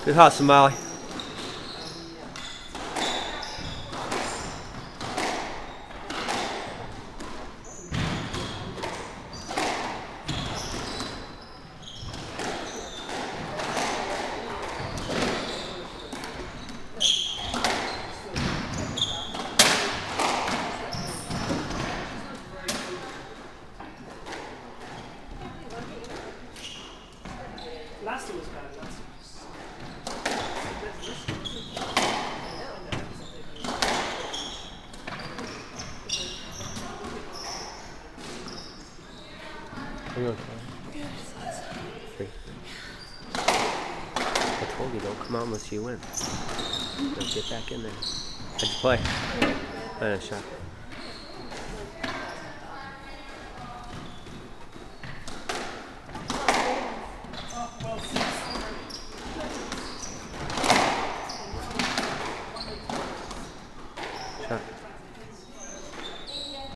Good hustle, Molly. Last one was bad. Are you okay? Free. I told you don't come out unless you win. Don't get back in there. How'd you play? I had a shot.